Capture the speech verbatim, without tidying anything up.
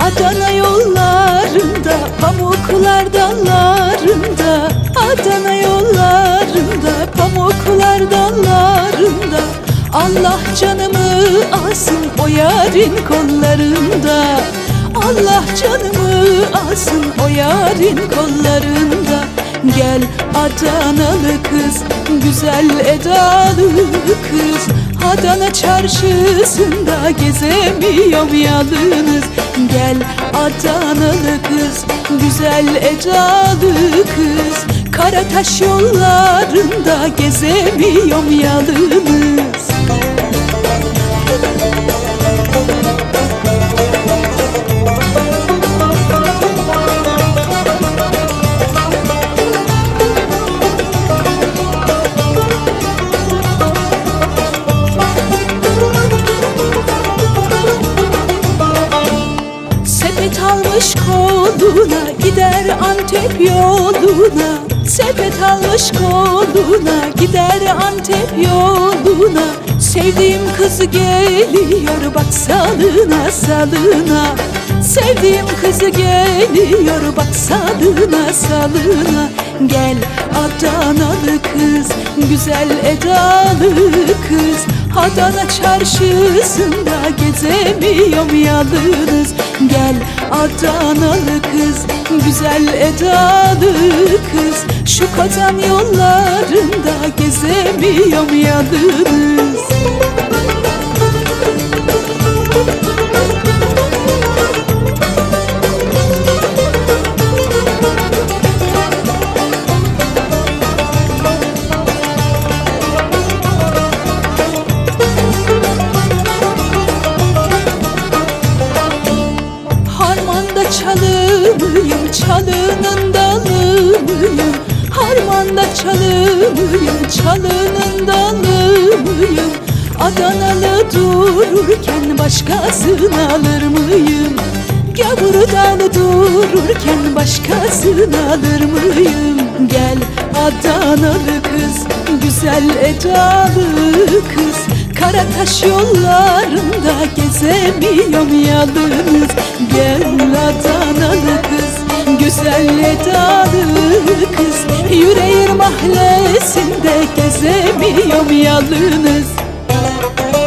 Adana yollarında, pamuklar dallarında, Adana yollarında, pamuklar dallarında, Allah canımı alsın o yarın kollarında, Allah canımı alsın o yarın kollarında. Gel Adanalı kız, güzel edalı kız, Adana çarşısında gezemiyorum yalnız. Gel Adanalı kız, güzel edalı kız, Karataş yollarında gezemiyorum yalnız. Almış koluna, gider Antep yoluna, sepet almış koluna, gider Antep yoluna. Sevdiğim kız geliyor bak salına salına, sevdiğim kız geliyor bak salına salına. Gel Adanalı kız, güzel edalı kız, Adana çarşısında gezemiyorum yalnız. Gel Adanalı kız, güzel edalı kız, şu Kazan yollarında gezemiyorum yalnız. Çalımıyım, çalının dalıyım, harmanda çalımıyım, çalının dalıyım. Adanalı dururken başkasını alır mıyım? Gavurdalı dururken başkasını alır mıyım? Gel Adanalı kız, güzel edalı kız, Karataş yollarında gezemiyorum yalnız. Gel Adanalı kız, güzel edalı kız, Yüreğir mahallesinde gezemiyorum yalnız.